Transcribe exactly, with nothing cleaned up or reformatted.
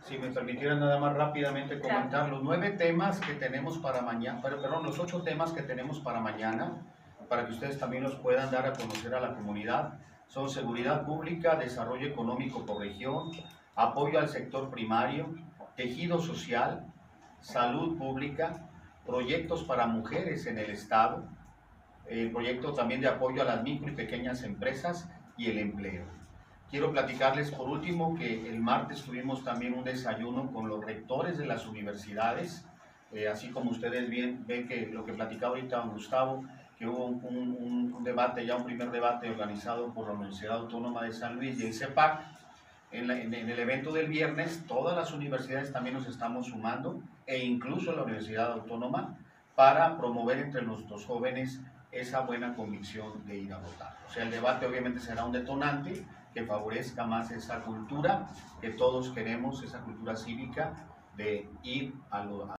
Si me permitieran nada más rápidamente comentar Claro. los nueve temas que tenemos para mañana, perdón, los ocho temas que tenemos para mañana, para que ustedes también los puedan dar a conocer a la comunidad. Son seguridad pública, desarrollo económico por región, apoyo al sector primario, tejido social, salud pública, proyectos para mujeres en el Estado, el proyecto también de apoyo a las micro y pequeñas empresas y el empleo. Quiero platicarles por último que el martes tuvimos también un desayuno con los rectores de las universidades, eh, así como ustedes bien ven que lo que platicaba ahorita don Gustavo, que hubo un, un, un debate, ya un primer debate organizado por la Universidad Autónoma de San Luis y el CEPAC. En, la, en, en el evento del viernes, todas las universidades también nos estamos sumando, e incluso la Universidad Autónoma, para promover entre nuestros jóvenes esa buena convicción de ir a votar. O sea, el debate obviamente será un detonante que favorezca más esa cultura que todos queremos, esa cultura cívica de ir a lo, a